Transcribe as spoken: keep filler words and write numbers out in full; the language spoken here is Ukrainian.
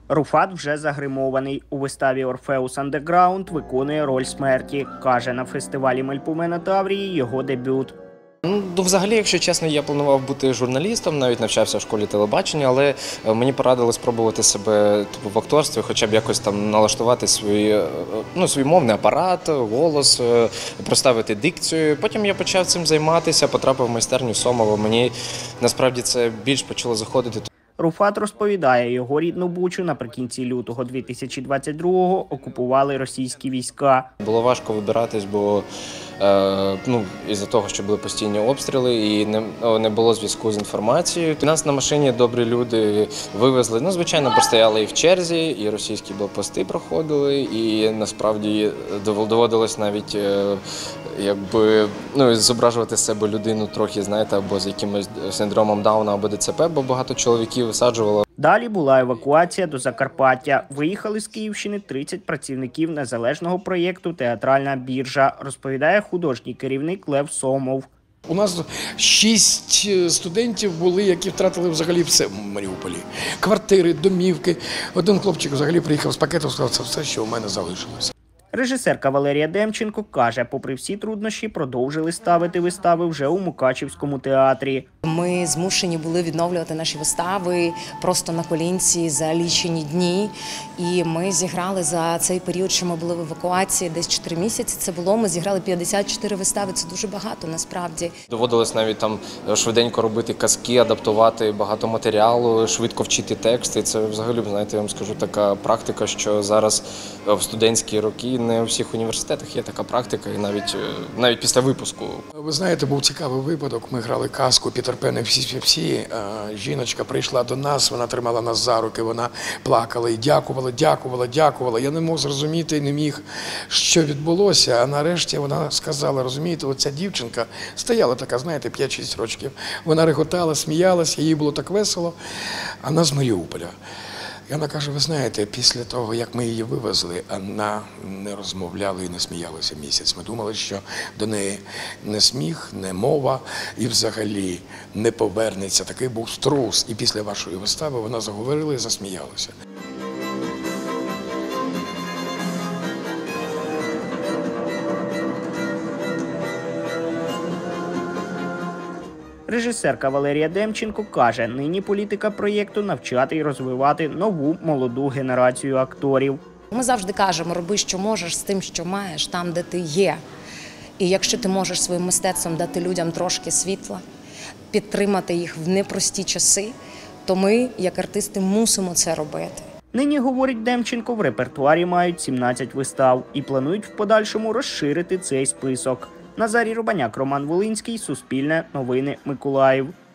Руфат вже загримований. У виставі «Орфеус Андеграунд» виконує роль смерті. Каже, на фестивалі Мельпоме на Таврії його дебют. Ну, взагалі, якщо чесно, я планував бути журналістом, навіть навчався в школі телебачення, але мені порадили спробувати себе типу, в акторстві, хоча б якось там налаштувати свій, ну, свій мовний апарат, голос, проставити дикцію. Потім я почав цим займатися, потрапив в майстерню Сомова. Мені насправді це більш почало заходити. Руфат розповідає, його рідну Бучу наприкінці лютого дві тисячі двадцять другого окупували російські війська. Було важко вибиратись, бо е, ну, із-за того, що були постійні обстріли і не, не було зв'язку з інформацією. Нас на машині добрі люди вивезли. Ну, звичайно, простояли і в черзі, і російські блокпости проходили, і насправді доводилось навіть е, якби, ну, зображувати з себе людину трохи, знаєте, або з якимось синдромом Дауна, або ДЦП, бо багато чоловіків висаджувало. Далі була евакуація до Закарпаття. Виїхали з Київщини тридцять працівників незалежного проєкту «Театральна біржа», розповідає художній керівник Лев Сомов. У нас шість студентів були, які втратили взагалі все в Маріуполі. Квартири, домівки. Один хлопчик взагалі приїхав з пакетом, сказав, це все, що у мене залишилося. Режисерка Валерія Демченко каже, попри всі труднощі, продовжили ставити вистави вже у Мукачівському театрі. Ми змушені були відновлювати наші вистави просто на колінці за лічені дні. І ми зіграли за цей період, що ми були в евакуації, десь чотири місяці це було. Ми зіграли п'ятдесят чотири вистави, це дуже багато насправді. Доводилось навіть там швиденько робити казки, адаптувати багато матеріалу, швидко вчити тексти. Це взагалі, знаєте, я вам скажу, така практика, що зараз в студентські роки не у всіх університетах є така практика, і навіть, навіть після випуску. Ви знаєте, був цікавий випадок. Ми грали казку «Пітер Пен і всі-всі-всі». Жіночка прийшла до нас, вона тримала нас за руки, вона плакала і дякувала, дякувала, дякувала. Я не мог зрозуміти, не міг, що відбулося. А нарешті вона сказала, розумієте, оця дівчинка стояла така, знаєте, п'ять-шість років. Вона реготала, сміялася, їй було так весело. А вона з Маріуполя. І вона каже, ви знаєте, після того, як ми її вивезли, вона не розмовляла і не сміялася місяць. Ми думали, що до неї не сміх, не мова і взагалі не повернеться. Такий був струс. І після вашої вистави вона заговорила і засміялася. Режисерка Валерія Демченко каже, нині політика проєкту – навчати і розвивати нову молоду генерацію акторів. Ми завжди кажемо, роби, що можеш з тим, що маєш, там, де ти є. І якщо ти можеш своїм мистецтвом дати людям трошки світла, підтримати їх в непрості часи, то ми, як артисти, мусимо це робити. Нині, говорить Демченко, в репертуарі мають сімнадцять вистав і планують в подальшому розширити цей список. Назарій Рубаняк, Роман Волинський, Суспільне, Новини, Миколаїв.